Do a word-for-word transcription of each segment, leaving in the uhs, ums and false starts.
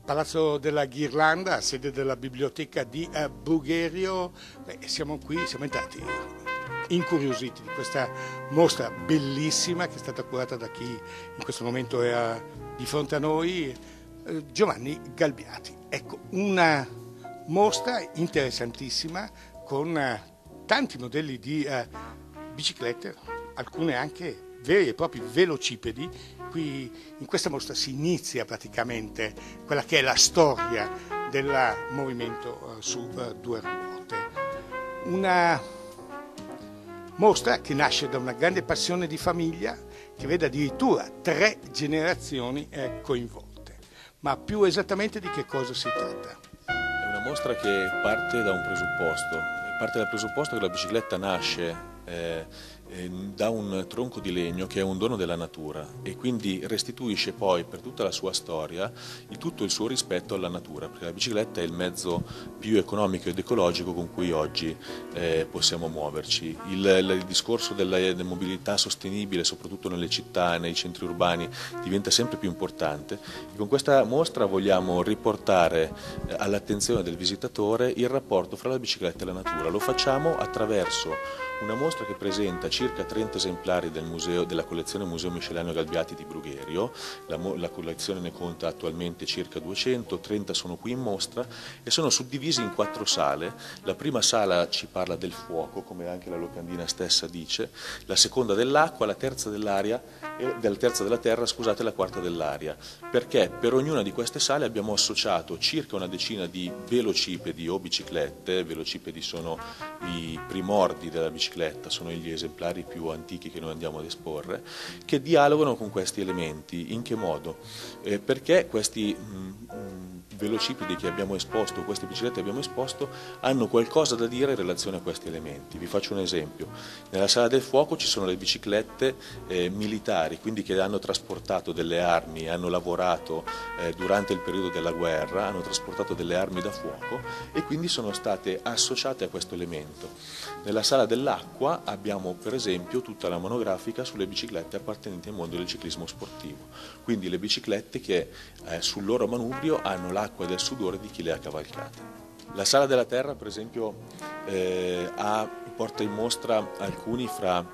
Palazzo della Ghirlanda, sede della biblioteca di uh, Brugherio. Beh, siamo qui, siamo entrati incuriositi di questa mostra bellissima che è stata curata da chi in questo momento è di fronte a noi, eh, Giovanni Galbiati. Ecco, una mostra interessantissima con uh, tanti modelli di uh, biciclette, alcune anche veri e propri velocipedi. Qui in questa mostra si inizia praticamente quella che è la storia del movimento uh, su uh, due ruote. Una mostra che nasce da una grande passione di famiglia che vede addirittura tre generazioni eh, coinvolte. Ma più esattamente di che cosa si tratta? È una mostra che parte da un presupposto, parte dal presupposto che la bicicletta nasce eh, da un tronco di legno che è un dono della natura e quindi restituisce poi per tutta la sua storia il tutto il suo rispetto alla natura, perché la bicicletta è il mezzo più economico ed ecologico con cui oggi eh, possiamo muoverci. Il, il discorso della, della mobilità sostenibile, soprattutto nelle città, nei centri urbani, diventa sempre più importante e con questa mostra vogliamo riportare eh, all'attenzione del visitatore il rapporto fra la bicicletta e la natura. Lo facciamo attraverso una mostra che presenta circa trenta esemplari del museo, della collezione Museo Miscellaneo Galbiati di Brugherio. La, la collezione ne conta attualmente circa duecento, trenta sono qui in mostra e sono suddivisi in quattro sale. La prima sala ci parla del fuoco, come anche la locandina stessa dice, la seconda dell'acqua, la terza dell'aria, e, della terza della terra, scusate, e la quarta dell'aria. Perché per ognuna di queste sale abbiamo associato circa una decina di velocipedi o biciclette. Velocipedi sono i primordi della bicicletta, sono gli esemplari più antichi che noi andiamo ad esporre, che dialogano con questi elementi. In che modo? Eh, perché questi mh, velocipedi che abbiamo esposto, queste biciclette che abbiamo esposto, hanno qualcosa da dire in relazione a questi elementi. Vi faccio un esempio. Nella sala del fuoco ci sono le biciclette eh, militari, quindi che hanno trasportato delle armi, hanno lavorato eh, durante il periodo della guerra, hanno trasportato delle armi da fuoco e quindi sono state associate a questo elemento. Nella sala dell'acqua abbiamo per esempio tutta la monografica sulle biciclette appartenenti al mondo del ciclismo sportivo, quindi le biciclette che eh, sul loro manubrio hanno l'acqua del sudore di chi le ha cavalcate. La sala della terra per esempio eh, ha, porta in mostra alcuni fra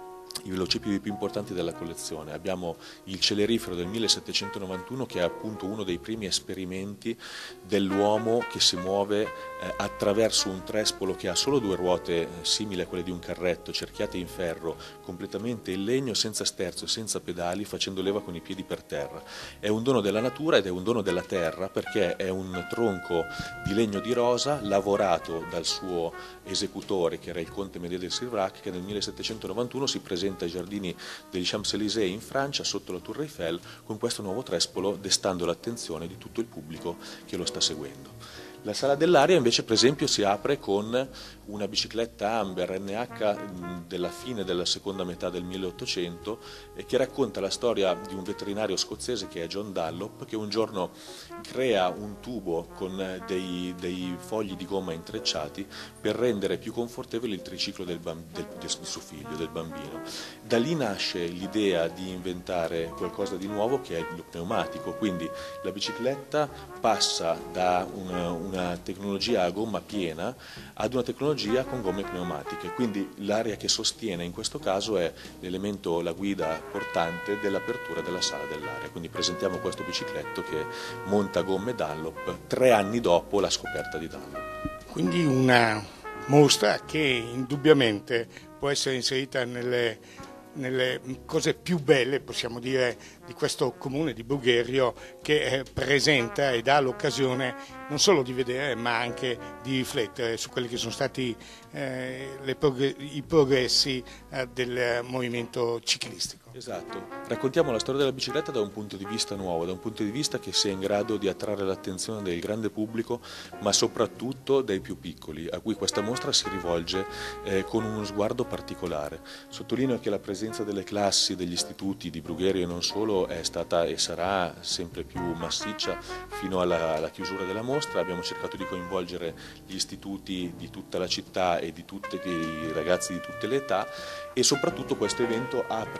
i velocipedi più importanti della collezione. Abbiamo il Celerifero del millesettecentonovantuno che è appunto uno dei primi esperimenti dell'uomo che si muove eh, attraverso un trespolo che ha solo due ruote eh, simili a quelle di un carretto, cerchiate in ferro, completamente in legno, senza sterzo e senza pedali, facendo leva con i piedi per terra. È un dono della natura ed è un dono della terra perché è un tronco di legno di rosa lavorato dal suo esecutore che era il conte Médée de Sivrac, che nel millesettecentonovantuno si presenta ai giardini degli Champs-Élysées in Francia sotto la Tour Eiffel con questo nuovo trespolo, destando l'attenzione di tutto il pubblico che lo sta seguendo. La sala dell'aria invece per esempio si apre con una bicicletta Amber N H della fine della seconda metà del milleottocento e che racconta la storia di un veterinario scozzese che è John Dunlop, che un giorno crea un tubo con dei, dei fogli di gomma intrecciati per rendere più confortevole il triciclo del, del, del suo figlio, del bambino. Da lì nasce l'idea di inventare qualcosa di nuovo che è il pneumatico, quindi la bicicletta passa da una, una una tecnologia a gomma piena ad una tecnologia con gomme pneumatiche, quindi l'area che sostiene in questo caso è l'elemento, la guida portante dell'apertura della sala dell'aria, quindi presentiamo questo bicicletto che monta gomme Dunlop tre anni dopo la scoperta di Dunlop. Quindi una mostra che indubbiamente può essere inserita nelle, nelle cose più belle, possiamo dire, di questo comune di Brugherio, che eh, presenta e dà l'occasione non solo di vedere ma anche di riflettere su quelli che sono stati eh, le prog- i progressi eh, del movimento ciclistico. Esatto, raccontiamo la storia della bicicletta da un punto di vista nuovo, da un punto di vista che sia in grado di attrarre l'attenzione del grande pubblico, ma soprattutto dei più piccoli, a cui questa mostra si rivolge eh, con uno sguardo particolare. Sottolineo che la presenza delle classi, degli istituti di Brugherio e non solo è stata e sarà sempre più massiccia fino alla, alla chiusura della mostra. Abbiamo cercato di coinvolgere gli istituti di tutta la città e di tutti i ragazzi di tutte le età e soprattutto questo evento apre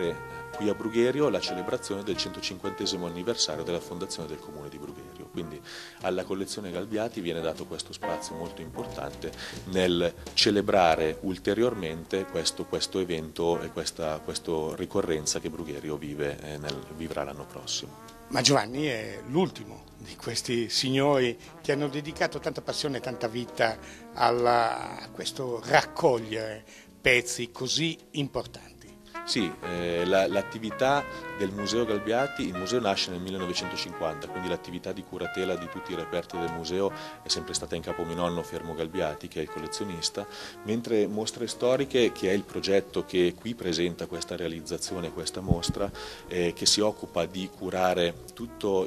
qui a Brugherio la celebrazione del centocinquantesimo anniversario della fondazione del comune di Brugherio. Quindi alla collezione Galbiati viene dato questo spazio molto importante nel celebrare ulteriormente questo, questo evento e questa, questa ricorrenza che Brugherio vive, eh, nel, vivrà l'anno prossimo. Ma Giovanni è l'ultimo di questi signori che hanno dedicato tanta passione e tanta vita alla, a questo raccogliere pezzi così importanti. Sì, eh, la, l'attività del Museo Galbiati, il museo nasce nel millenovecentocinquanta, quindi l'attività di curatela di tutti i reperti del museo è sempre stata in capo a mio nonno Fermo Galbiati, che è il collezionista, mentre Mostre Storiche, che è il progetto che qui presenta questa realizzazione, questa mostra, eh, che si occupa di curare tutta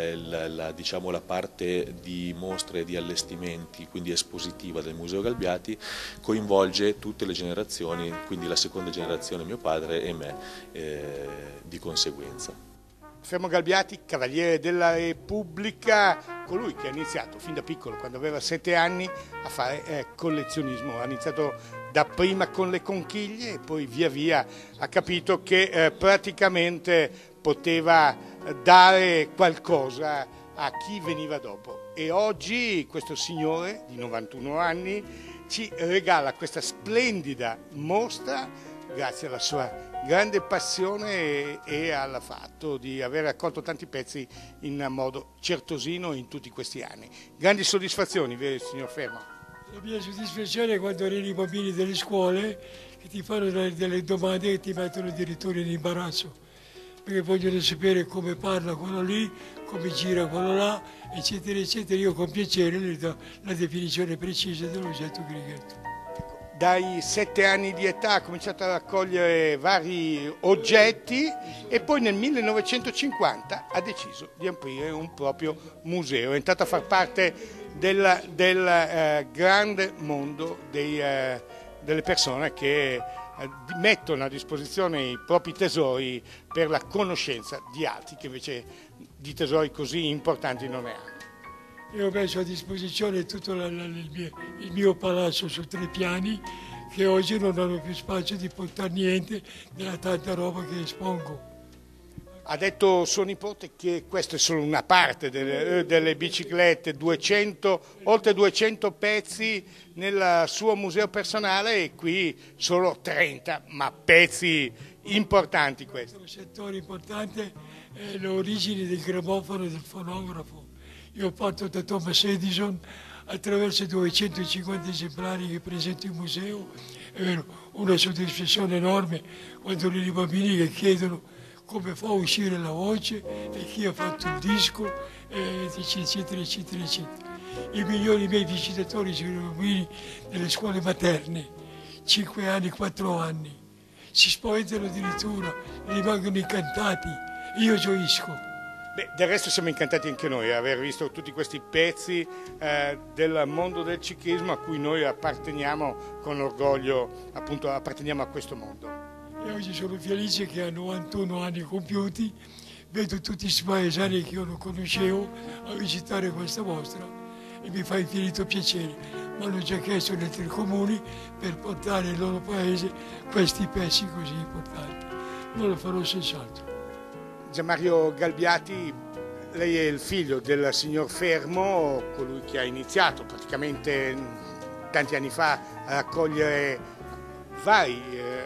la, diciamo, la parte di mostre e di allestimenti, quindi espositiva del Museo Galbiati, coinvolge tutte le generazioni, quindi la seconda generazione, mio padre, e me eh, di conseguenza. Fermo Galbiati, Cavaliere della Repubblica, colui che ha iniziato fin da piccolo, quando aveva sette anni, a fare eh, collezionismo. Ha iniziato dapprima con le conchiglie e poi via via ha capito che eh, praticamente poteva dare qualcosa a chi veniva dopo. E oggi questo signore di novantuno anni ci regala questa splendida mostra grazie alla sua grande passione e al fatto di aver raccolto tanti pezzi in modo certosino in tutti questi anni. Grandi soddisfazioni, vero signor Fermo? La mia soddisfazione è quando arrivano i bambini delle scuole che ti fanno delle domande e ti mettono addirittura in imbarazzo, perché vogliono sapere come parla quello lì, come gira quello là, eccetera, eccetera. Io con piacere le do la definizione precisa dell'oggetto Grighetto. Dai sette anni di età ha cominciato a raccogliere vari oggetti e poi nel millenovecentocinquanta ha deciso di aprire un proprio museo. È entrato a far parte del, del eh, grande mondo dei, eh, delle persone che eh, mettono a disposizione i propri tesori per la conoscenza di altri che invece di tesori così importanti non ne hanno. Io ho messo a disposizione tutto la, la, il, mio, il mio palazzo su tre piani che oggi non hanno più spazio di portare niente della tanta roba che espongo. Ha detto suo nipote che questa è solo una parte delle, delle biciclette, duecento, oltre duecento pezzi nel suo museo personale e qui solo trenta, ma pezzi importanti questi. Un settore importante è l'origine del grammofono e del fonografo. Io parto da Thomas Edison attraverso duecentocinquanta esemplari che presento in museo, è una soddisfazione enorme quando i bambini che chiedono come fa a uscire la voce e chi ha fatto il disco, eccetera, eccetera, eccetera. I migliori miei visitatori sono i bambini delle scuole materne, cinque anni, quattro anni. Si spaventano addirittura, rimangono incantati, io gioisco. Beh, del resto siamo incantati anche noi di aver visto tutti questi pezzi eh, del mondo del ciclismo a cui noi apparteniamo con orgoglio, appunto apparteniamo a questo mondo. E oggi sono felice che a novantuno anni compiuti vedo tutti i paesani che io non conoscevo a visitare questa mostra e mi fa infinito piacere. Mi hanno già chiesto gli altri comuni per portare al loro paese questi pezzi così importanti. Non lo farò senz'altro. Gianmario Galbiati, lei è il figlio del signor Fermo, colui che ha iniziato praticamente tanti anni fa a raccogliere vari eh,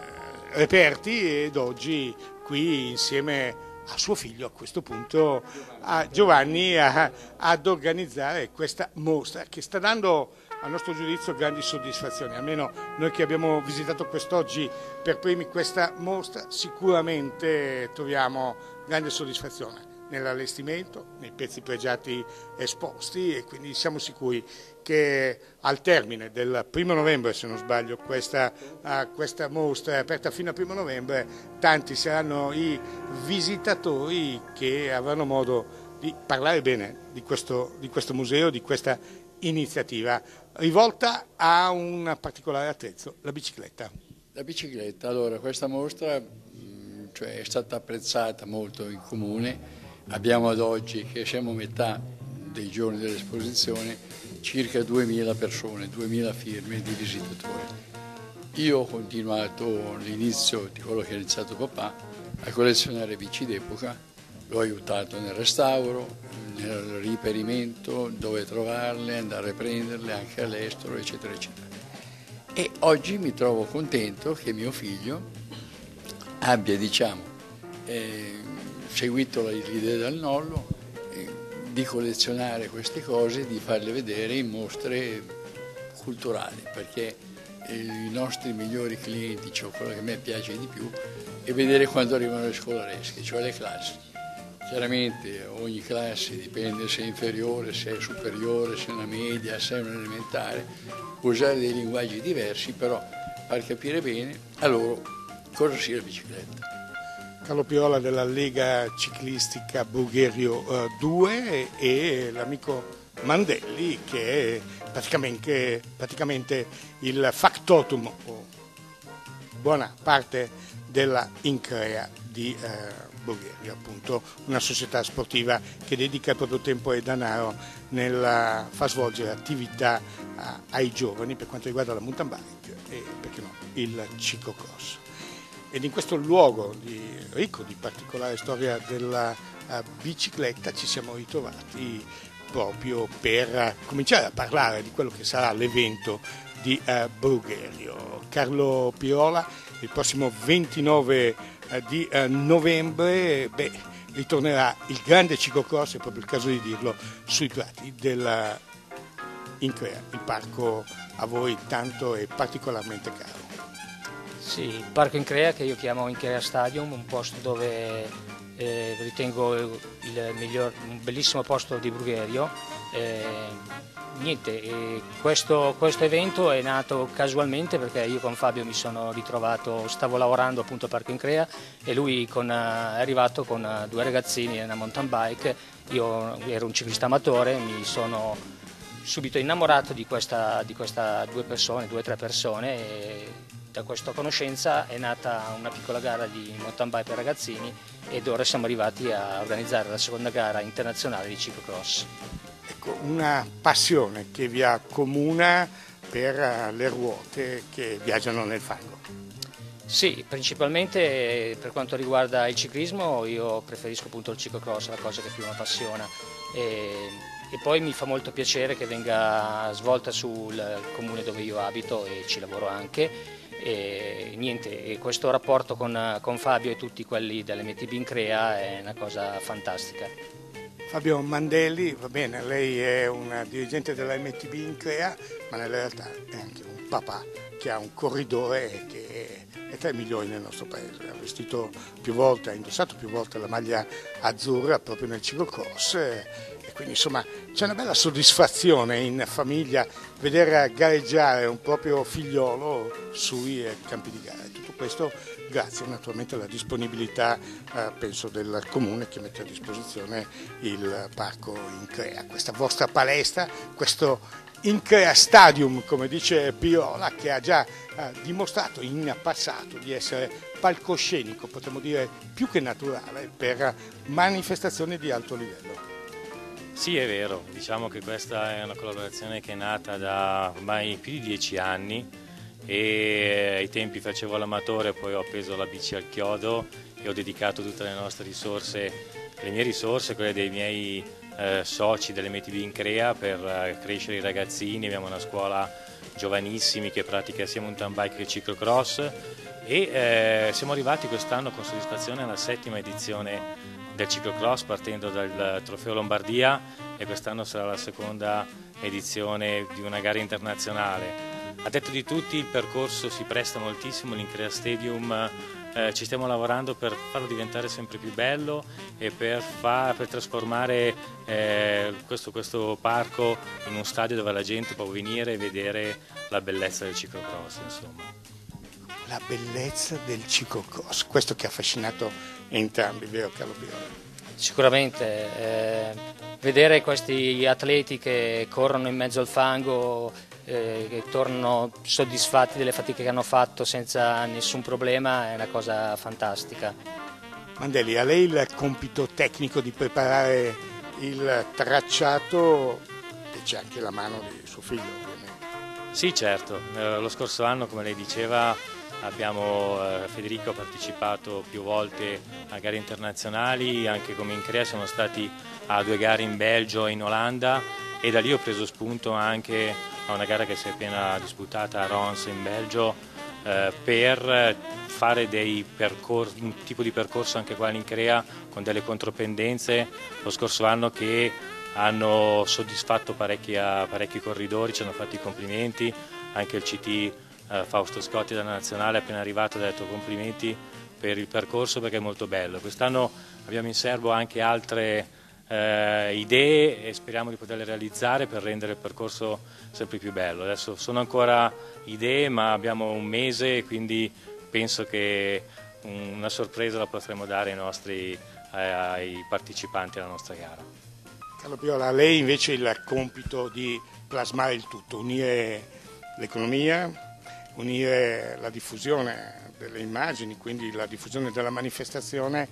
reperti ed oggi qui insieme a suo figlio a questo punto, a Giovanni, a, ad organizzare questa mostra che sta dando a nostro giudizio grandi soddisfazioni, almeno noi che abbiamo visitato quest'oggi per primi questa mostra sicuramente troviamo grande soddisfazione nell'allestimento, nei pezzi pregiati esposti e quindi siamo sicuri che al termine del primo novembre, se non sbaglio, questa, uh, questa mostra è aperta fino al primo novembre, tanti saranno i visitatori che avranno modo di parlare bene di questo, di questo museo, di questa iniziativa rivolta a un particolare attrezzo, la bicicletta. La bicicletta, allora questa mostra cioè, è stata apprezzata molto in comune, abbiamo ad oggi, che siamo a metà dei giorni dell'esposizione, circa duemila persone, duemila firme di visitatori. Io ho continuato l'inizio di quello che ha iniziato papà, a collezionare bici d'epoca, l'ho aiutato nel restauro, nel riperimento, dove trovarle, andare a prenderle anche all'estero, eccetera, eccetera. E oggi mi trovo contento che mio figlio abbia, diciamo, eh, seguito l'idea del nonno eh, di collezionare queste cose, di farle vedere in mostre culturali, perché eh, i nostri migliori clienti, cioè quello che a me piace di più, è vedere quando arrivano le scolaresche, cioè le classi. Chiaramente ogni classe dipende se è inferiore, se è superiore, se è una media, se è un elementare, usare dei linguaggi diversi, però far capire bene a loro cosa sia la bicicletta. Carlo Pirola della Lega Ciclistica Brugherio due e l'amico Mandelli che è praticamente, praticamente il factotum o buona parte della Increa di eh, Brugherio, appunto una società sportiva che dedica il proprio tempo e denaro nel far svolgere attività a, ai giovani per quanto riguarda la mountain bike e perché no, il ciclocross. Ed in questo luogo di, ricco di particolare storia della uh, bicicletta ci siamo ritrovati proprio per uh, cominciare a parlare di quello che sarà l'evento di uh, Brugherio. Carlo Pirola, il prossimo ventinove uh, di uh, novembre beh, ritornerà il grande ciclocross, è proprio il caso di dirlo, sui prati della Increa, il parco a voi tanto e particolarmente caro. Sì, il parco Increa, che io chiamo Increa Stadium, un posto dove eh, ritengo il miglior, un bellissimo posto di Brugherio. Eh, niente, eh, questo, questo evento è nato casualmente perché io con Fabio mi sono ritrovato, stavo lavorando appunto al parco Increa e lui con, è arrivato con due ragazzini e una mountain bike. Io ero un ciclista amatore, mi sono subito innamorato di questa, di questa due persone, due o tre persone. E da questa conoscenza è nata una piccola gara di mountain bike per ragazzini ed ora siamo arrivati a organizzare la seconda gara internazionale di ciclocross. Ecco, una passione che vi accomuna per le ruote che viaggiano nel fango. Sì, principalmente per quanto riguarda il ciclismo io preferisco appunto il ciclocross, la cosa che più mi appassiona. E, e poi mi fa molto piacere che venga svolta sul comune dove io abito e ci lavoro anche. E niente, e questo rapporto con, con Fabio e tutti quelli dell'M T B Increa è una cosa fantastica. Fabio Mandelli, va bene, lei è un dirigente della M T B Increa, ma nella realtà è anche un papà che ha un corridore che è tra i migliori nel nostro paese. Ha vestito più volte, ha indossato più volte la maglia azzurra proprio nel ciclocross. E quindi insomma c'è una bella soddisfazione in famiglia vedere gareggiare un proprio figliolo sui campi di gara. Tutto questo grazie naturalmente alla disponibilità eh, penso del comune che mette a disposizione il parco Increa, questa vostra palestra, questo Increa Stadium, come dice Pirola, che ha già eh, dimostrato in passato di essere palcoscenico, potremmo dire più che naturale, per manifestazioni di alto livello. Sì, è vero, diciamo che questa è una collaborazione che è nata da ormai più di dieci anni e ai tempi facevo l'amatore, poi ho appeso la bici al chiodo e ho dedicato tutte le nostre risorse, le mie risorse, quelle dei miei eh, soci dell'M T B Increa per eh, crescere i ragazzini. Abbiamo una scuola giovanissimi che pratica sia mountain bike che ciclocross e eh, siamo arrivati quest'anno con soddisfazione alla settima edizione del ciclocross partendo dal Trofeo Lombardia e quest'anno sarà la seconda edizione di una gara internazionale. A detto di tutti il percorso si presta moltissimo, l'Increa Stadium eh, ci stiamo lavorando per farlo diventare sempre più bello e per, far, per trasformare eh, questo, questo parco in un stadio dove la gente può venire e vedere la bellezza del ciclocross, insomma. La bellezza del ciclocross, questo che ha affascinato entrambi, vero Carlo Pirola? Sicuramente, eh, vedere questi atleti che corrono in mezzo al fango, eh, che tornano soddisfatti delle fatiche che hanno fatto senza nessun problema è una cosa fantastica. Mandelli, a lei il compito tecnico di preparare il tracciato e c'è anche la mano di suo figlio ovviamente. Sì, certo, eh, lo scorso anno, come lei diceva, abbiamo, eh, Federico ha partecipato più volte a gare internazionali, anche come Increa siamo stati a due gare in Belgio e in Olanda, e da lì ho preso spunto anche a una gara che si è appena disputata a Reims in Belgio, eh, per fare dei percorsi, un tipo di percorso anche qua in Increa con delle contropendenze lo scorso anno che hanno soddisfatto parecchi, parecchi corridori, ci hanno fatto i complimenti, anche il C T eh, Fausto Scotti della Nazionale appena arrivato ha detto complimenti per il percorso perché è molto bello. Quest'anno abbiamo in serbo anche altre eh, idee e speriamo di poterle realizzare per rendere il percorso sempre più bello. Adesso sono ancora idee, ma abbiamo un mese e quindi penso che una sorpresa la potremo dare ai nostri eh, ai partecipanti alla nostra gara. Carlo Piola, a lei invece il compito di plasmare il tutto, unire l'economia, unire la diffusione delle immagini, quindi la diffusione della manifestazione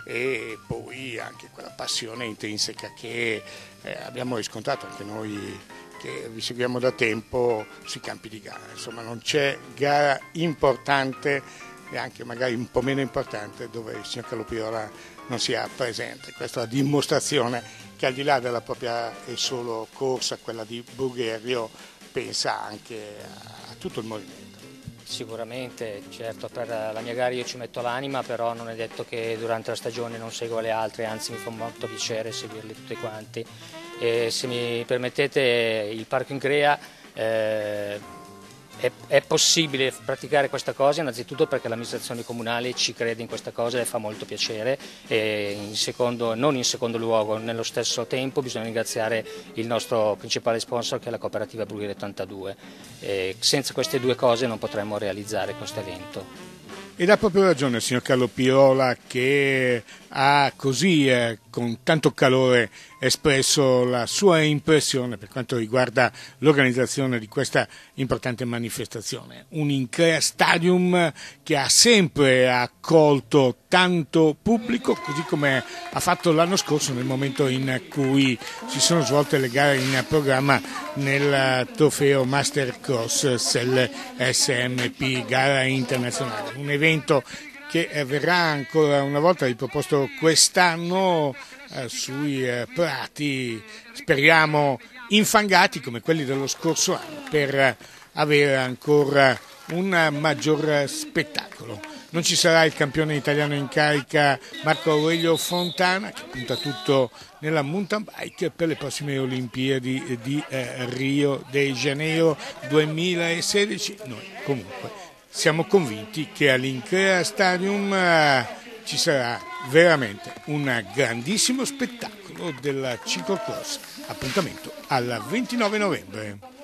e poi anche quella passione intrinseca che eh, abbiamo riscontrato anche noi che vi seguiamo da tempo sui campi di gara. Insomma, non c'è gara importante e anche magari un po' meno importante dove il signor Carlo Piola non sia presente. Questa è la dimostrazione che al di là della propria e solo corsa, quella di Brugherio, pensa anche a, a tutto il movimento. Sicuramente, certo, per la mia gara io ci metto l'anima, però non è detto che durante la stagione non seguo le altre, anzi mi fa molto piacere seguirle tutte quanti. E se mi permettete, il Parco Increa eh, è, è possibile praticare questa cosa innanzitutto perché l'amministrazione comunale ci crede in questa cosa e fa molto piacere, e in secondo, non in secondo luogo, nello stesso tempo bisogna ringraziare il nostro principale sponsor che è la cooperativa Brugherio ottantadue. E senza queste due cose non potremmo realizzare questo evento. Ed ha proprio ragione il signor Carlo Piola che ha così eh, con tanto calore espresso la sua impressione per quanto riguarda l'organizzazione di questa importante manifestazione. Un Increa Stadium che ha sempre accolto tanto pubblico, così come ha fatto l'anno scorso nel momento in cui si sono svolte le gare in programma nel trofeo Master Cross Selle S M P gara internazionale. Un evento che verrà ancora una volta riproposto quest'anno eh, sui eh, prati, speriamo infangati come quelli dello scorso anno, per avere ancora un maggior spettacolo. Non ci sarà il campione italiano in carica Marco Aurelio Fontana, che punta tutto nella mountain bike per le prossime Olimpiadi di eh, Rio de Janeiro duemilasedici. Noi comunque siamo convinti che all'Increa Stadium eh, ci sarà veramente un grandissimo spettacolo del ciclocross. Appuntamento al ventinove novembre.